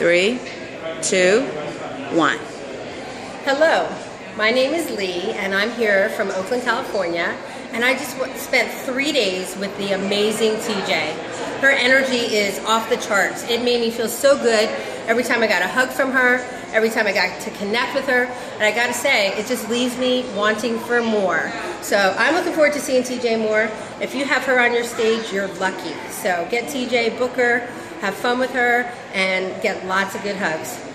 3, 2, 1. Hello, my name is Lee and I'm here from Oakland, California, and I just spent 3 days with the amazing TJ. Her energy is off the charts. It made me feel so good every time I got a hug from her, every time I got to connect with her, and I gotta say, it just leaves me wanting for more. So I'm looking forward to seeing TJ more. If you have her on your stage, you're lucky. So get TJ, book her, have fun with her, and get lots of good hugs.